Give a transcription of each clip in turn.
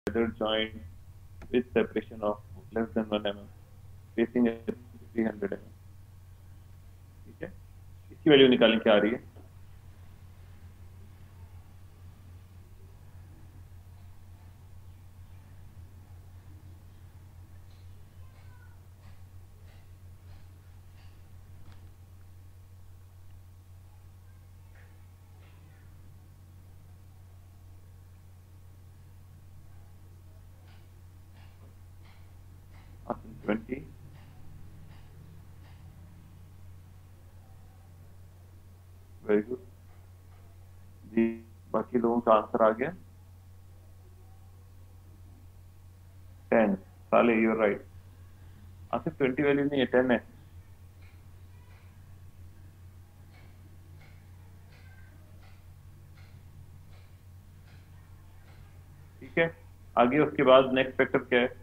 weathered joint with separation of less than 1 mm, spacing at 300 mm. ठीक है, इसकी value निकालने क्या आ रही है? Awesome, 20. वेरी गुड जी, बाकी लोगों का आंसर आ गया 10. साले यू राइट, आसिफ 20 वैल्यू नहीं है, 10 है. ठीक है, आगे उसके बाद नेक्स्ट फैक्टर क्या है?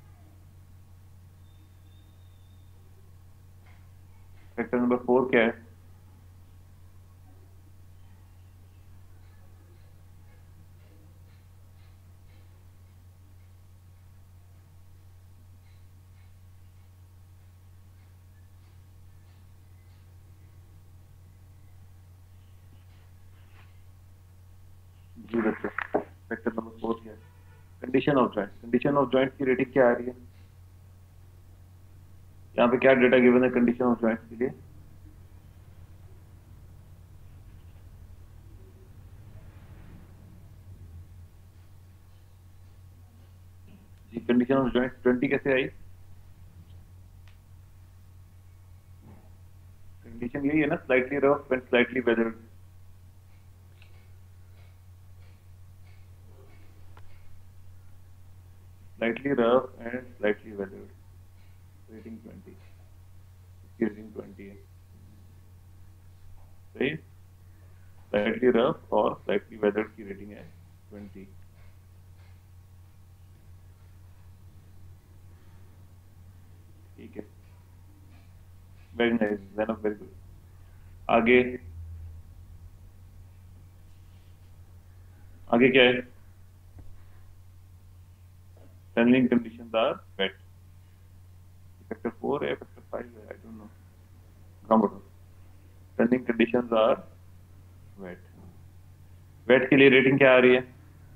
फैक्टर नंबर 4 क्या है? जी बच्चे, फैक्टर नंबर 4 क्या है? Condition of joint. Condition of joint की रेटिंग क्या आ रही है? यहाँ पे क्या डेटा गिवन है कंडीशन ऑफ जॉइंट के लिए? जी, कंडीशन ऑफ जॉइंट 20 कैसे आई? कंडीशन यही है ना, slightly rough and slightly weathered. Slightly rough and slightly weathered, rating 20. इसकी रेटिंग 20 है, सही. स्लाइटली रफ और स्लाइटली वेदर्ड की रेटिंग है 20. ठीक है, very nice Zainab, very good. आगे आगे क्या है? Tunnelling conditions are wet. Factor 4 है, फैक्टर 5 है, आई डोंट नो. कम बोलो. Tunnelling conditions are wet. Wet के लिए रेटिंग क्या आ रही है?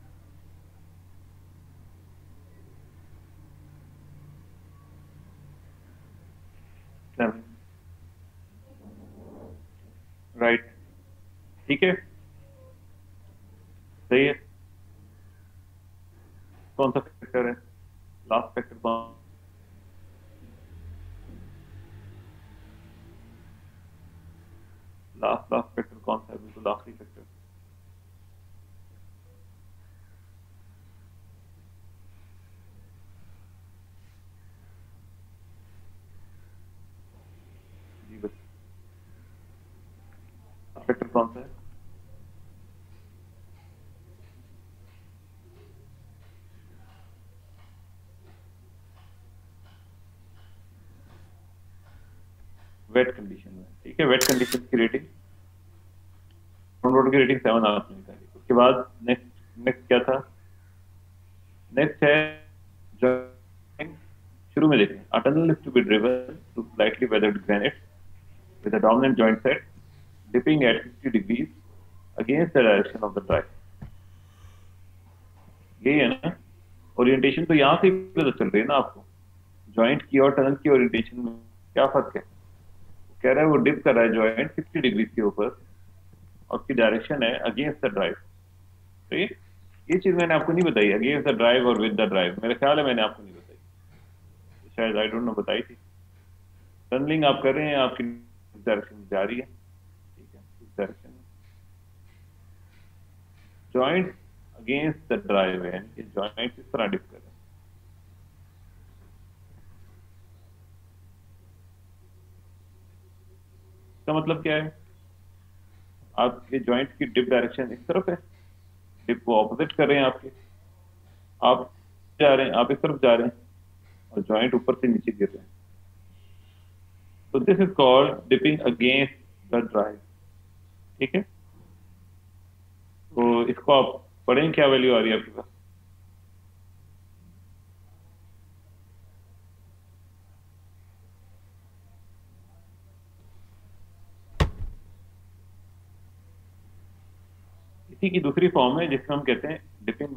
राइट. ठीक है, सही है. कौन सा फैक्टर है? लास्ट फैक्टर कौन? लास्ट फैक्टर कौन सा है? बिल्कुल आखिरी फैक्टर. जी बस, फैक्टर कौन सा है? वेट कंडीशन में. ठीक है, वेट कंडीशन की रेटिंग, रोड की रेटिंग 7 आपने निकाली. उसके बाद नेक्स्ट नेक्स्ट क्या था? नेक्स्ट है joint. शुरू में देखें, a tunnel is to be driven to slightly weathered granite with a dominant joint set dipping at 60 degrees against the direction of the drive. यही है ना? ओरिएंटेशन तो यहाँ से ही पता चल रही है ना आपको, जॉइंट की और टनल की ओरिएंटेशन में क्या फर्क है? कह रहा है वो डिप कर रहा है जॉइंट 60 डिग्री के ऊपर और उसकी डायरेक्शन है अगेंस्ट द ड्राइव. तो ये चीज मैंने आपको नहीं बताई, अगेंस्ट द ड्राइव और विद द ड्राइव. मेरा ख्याल है मैंने आपको नहीं बताई, शायद आई डोंट नो बताई थी. टनलिंग आप कर रहे हैं, आपकी डायरेक्शन में जा रही है. ठीक है, इस डायरेक्शन में जॉइंट अगेंस्ट द ड्राइव है, यानी कि जॉइंट इस तरह डिप कर रहे हैं. इसका मतलब क्या है? आपके जॉइंट की डिप डायरेक्शन इस तरफ है, डिप को ऑपोजिट कर रहे हैं आपके. आप जा रहे हैं, आप इस तरफ जा रहे हैं और जॉइंट ऊपर से नीचे गिर रहे हैं. तो this is called dipping against the drive. ठीक है, तो इसको आप पढ़ें, क्या वैल्यू आ रही है आपके पास? इसी की दूसरी फॉर्म है जिसमें हम कहते हैं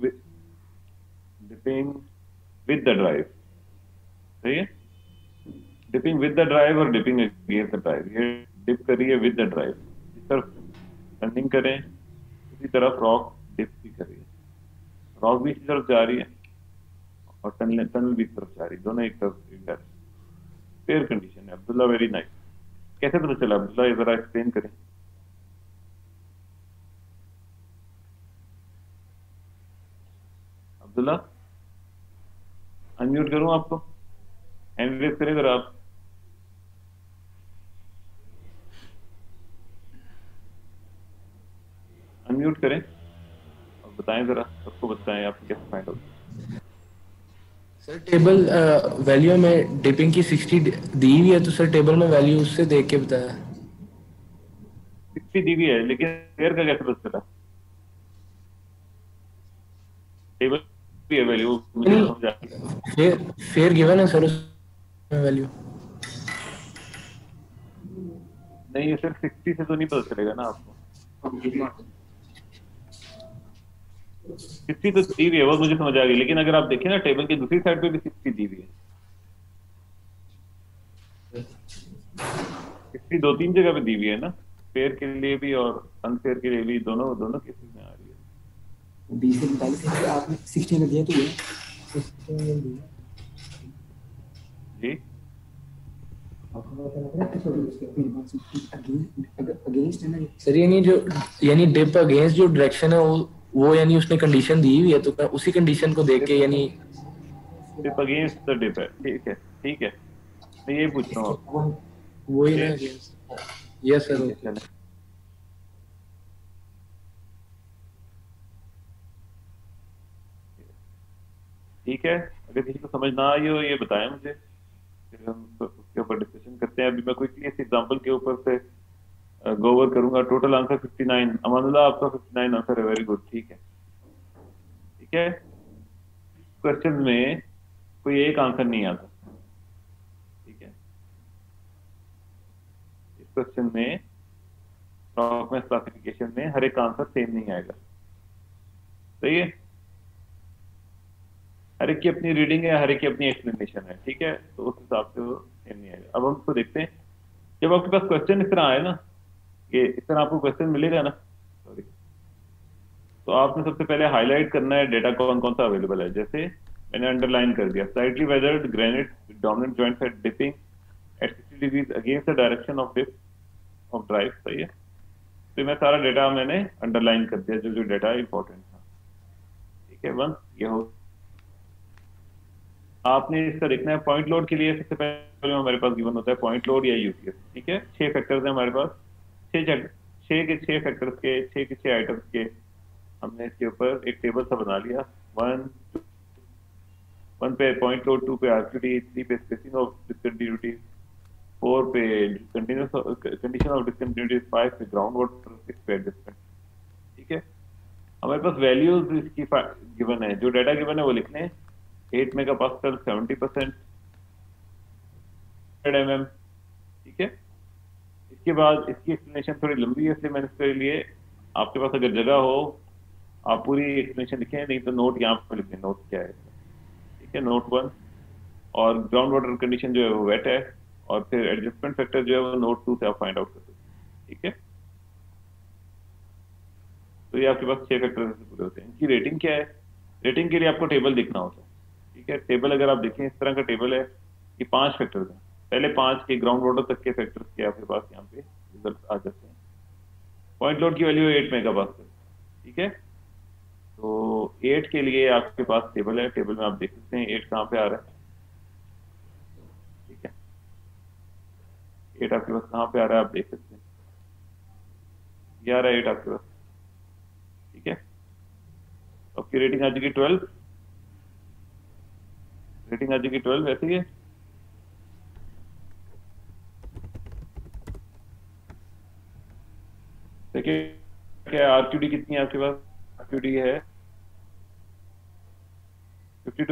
डिपिंग विद द ड्राइव। सही है, डिपिंग विद द ड्राइव और डिपिंग अगेंस्ट द ड्राइव। ये डिप करिए विद द ड्राइव, इस तरफ टर्निंग करें, उसी तरफ रॉक डिप भी करिए, रॉक भी इसी तरफ जा रही है और टनल टनल भी इस तरफ जा रही है, दोनों एक तरफ एक डायरेक्शन। फेयर कंडीशन है अब्दुल्ला, वेरी नाइस। कैसे पता चला अब्दुल्ला, ये जरा एक्सप्लेन करें। अब्दुल्ला अनम्यूट करूं आपको, हैंड रेज करें जरा आप। अनम्यूट करें और बताएं जरा, सबको बताएं आप कैसे find out. Sir table value में डिपिंग की 60 दी हुई है, तो सर टेबल में वैल्यू उससे देख के बताया। 60 दी हुई है, लेकिन फेयर का कैसे पता चला? टेबल भी है वैल्यू, मुझे नहीं, समझ आ गई। फेयर फेयर गिवन है सर उसमें वैल्यू। नहीं, ये सिर्फ 60 से तो नहीं पता चलेगा ना आपको। 60 तो दी हुई है, वो मुझे समझ आ गई, लेकिन अगर आप देखें ना टेबल की दूसरी साइड पे भी 60 दी हुई है। 60 दो तीन जगह पे दी हुई है ना, फेयर के लिए भी और अनफेयर के लिए भी, दोनों दोनों केसेस में आ रही है। 20 से 45 आपने 60 में दिया तो ये 60 में दिया जी आपको पता लग रहा है कि मेरे पास अगेंस्ट है ना सर यानी डिप अगेंस्ट जो डायरेक्शन है वो यानी उसने कंडीशन दी हुई है, तो उसी कंडीशन को देख के यानी डिप अगेंस्ट द डिप है, ठीक है ठीक है, मैं यही पूछ रहा हूँ आपको। वही ना। Okay, yes sir. ठीक है चलें। ठीक है, अगर किसी को समझ ना आई हो ये बताएं मुझे, फिर हम उसके ऊपर डिस्कशन करते हैं। अभी मैं क्विकली इस एग्जांपल के ऊपर से गो ओवर करूंगा। Total answer 59। अमानुल्लाह आपका 59 आंसर है, वेरी गुड। ठीक है ठीक है, क्वेश्चन में कोई एक आंसर नहीं आता। ठीक है, इस क्वेश्चन में टॉकमेस क्लासिफिकेशन में हर एक आंसर सेम नहीं आएगा। सही है, हर एक की अपनी रीडिंग है, हर एक की अपनी एक्सप्लेनेशन है। ठीक है, तो उस हिसाब से वो सेम नहीं आएगा। अब हम उसको देखते हैं। जब आपके पास क्वेश्चन इस तरह आए ना, कि इस तरह आपको क्वेश्चन मिलेगा ना, सॉरी, तो आपने सबसे पहले हाईलाइट करना है डेटा कौन कौन सा अवेलेबल है। जैसे मैंने अंडरलाइन कर दिया, slightly weathered granite dominant joints at dipping at 60 degrees against the direction of dip of drive. सही है, तो मैं सारा डेटा मैंने अंडरलाइन कर दिया, जो जो डेटा इंपॉर्टेंट था। ठीक है, वन ये हो। आपने इसका देखना है पॉइंट लोड के लिए। सबसे पहले हमारे पास गिवन होता है पॉइंट लोड या यूपीएस। ठीक है, 6 फैक्टर्स हैं हमारे पास, 6 फैक्टर्स के 6 आइटम्स के हमने इसके ऊपर एक टेबल सा बना लिया। वन वन पे पॉइंट लोड, 2 पे आरक्यूटी, 3 पे स्पेसिंग ऑफ डिसकंटिन्यूटी, 4 पे कंटिन्यूस कंडीशन ऑफ डिसकंटिन्यूटी, 5 पे ग्राउंड वाटर, 6 पे एडजस्टमेंट। ठीक है, हमारे पास वैल्यूज इसकी गिवन है, जो डाटा गिवन है वो लिख लें। 8 मेगा पास्कल, 70%, 100 mm। ठीक है, इसके बाद इसकी एक्सप्लेनेशन थोड़ी लंबी है, इसलिए मैंने इसके लिए, आपके पास अगर जगह हो आप पूरी एक्सप्लेनेशन लिखें, नहीं तो नोट यहाँ पे लिखें, नोट क्या है। ठीक है, नोट 1। और ग्राउंड वाटर कंडीशन जो है वो वेट है, और फिर एडजस्टमेंट फैक्टर जो है वो नोट 2 से आप फाइंड आउट कर सकते हैं। ठीक है, तो ये आपके पास 6 फैक्टर पूरे होते हैं। इनकी रेटिंग क्या है? रेटिंग के लिए आपको टेबल दिखना होता है। ठीक है, टेबल अगर आप देखें इस तरह का टेबल है कि 5 फैक्टर्स हैं, पहले 5 के ग्राउंड वाटर तक के फैक्टर्स के आपके पास यहाँ पे रिजल्ट आ जाते हैं। पॉइंट लोड की वैल्यू 8 मेगा पास्कल। ठीक है, तो 8 के लिए आपके पास टेबल है, टेबल में आप देख सकते हैं 8 कहाँ पे आ रहा है। ठीक है, 8 आपके पास कहाँ पे आ रहा है आप देख सकते हैं, ये आ रहा है 8 आपके पास। ठीक है, आपकी रेटिंग आ जाएगी 12, रेटिंग आ जाएगी 12 ऐसे ही है। देखिए क्या आरक्यूडी कितनी है आपके पास, आरक्यूडी है 52।